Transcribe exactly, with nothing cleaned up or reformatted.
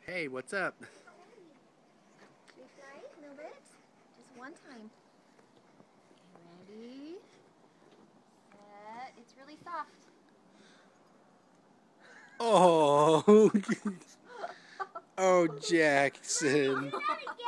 Hey, what's up? Should we try it a little bit? Just one time. Ready? Set. It's really soft. Oh, oh, Jackson.